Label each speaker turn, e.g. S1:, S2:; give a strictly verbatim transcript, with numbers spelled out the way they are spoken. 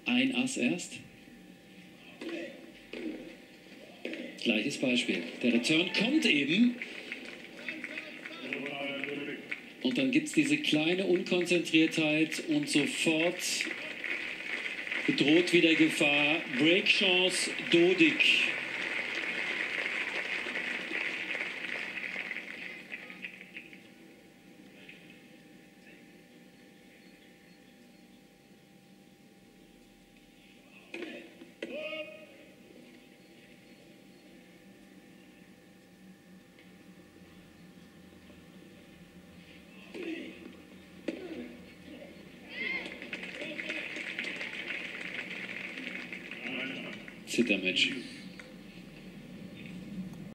S1: ein Ass erst. Gleiches Beispiel. Der Return kommt eben. Und dann gibt es diese kleine Unkonzentriertheit und sofort bedroht wieder Gefahr. Breakchance Dodig. Zittermatch.